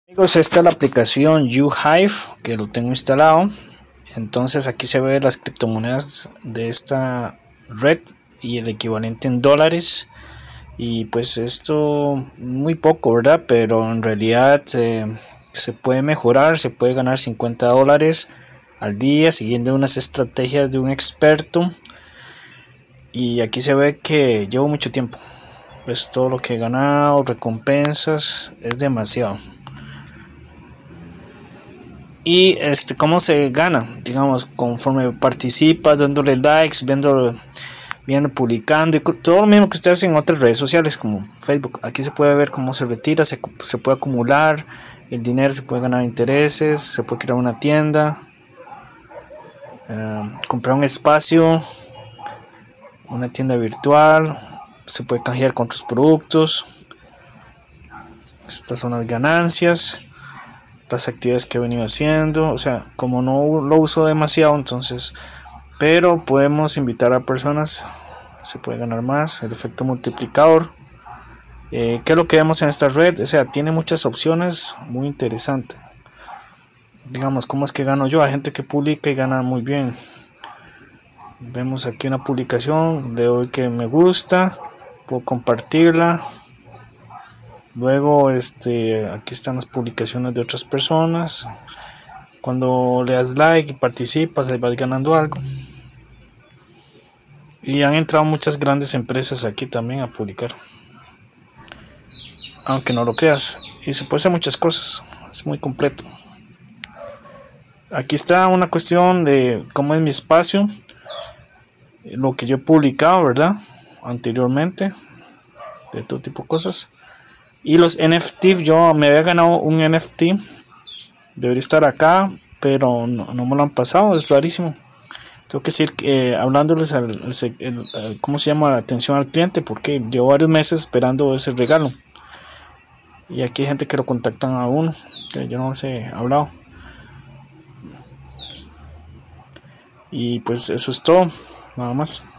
Amigos, esta es la aplicación UHive que lo tengo instalado. Entonces aquí se ve las criptomonedas de esta red y el equivalente en dólares. Y pues esto muy poco, ¿verdad? Pero en realidad se puede mejorar, se puede ganar $50 al día siguiendo unas estrategias de un experto. Y aquí se ve que llevo mucho tiempo. Pues todo lo que he ganado, recompensas, es demasiado. Y cómo se gana, digamos, conforme participas, dándole likes, viendo, publicando y todo lo mismo que usted hace en otras redes sociales como Facebook. Aquí se puede ver cómo se retira, se puede acumular el dinero, se puede ganar intereses, se puede crear una tienda, comprar un espacio, una tienda virtual, se puede canjear con otros productos. Estas son las ganancias, las actividades que he venido haciendo. O sea, como no lo uso demasiado, entonces, pero podemos invitar a personas, se puede ganar más, el efecto multiplicador. ¿Qué es lo que vemos en esta red? O sea, tiene muchas opciones, muy interesante. Digamos, ¿cómo es que gano yo? Hay gente que publica y gana muy bien. Vemos aquí una publicación, le doy que me gusta, puedo compartirla. Luego aquí están las publicaciones de otras personas. Cuando le das like y participas, le vas ganando algo. Y han entrado muchas grandes empresas aquí también a publicar, aunque no lo creas. Y se puede hacer muchas cosas, es muy completo. Aquí está una cuestión de cómo es mi espacio, lo que yo he publicado, ¿verdad? Anteriormente, de todo tipo de cosas. Y los NFT, yo me había ganado un NFT, debería estar acá, pero no me lo han pasado, es rarísimo. Tengo que decir que hablándoles cómo se llama, la atención al cliente, porque llevo varios meses esperando ese regalo. Y aquí hay gente que lo contactan a uno, que yo no sé, he hablado. Y pues eso es todo, nada más.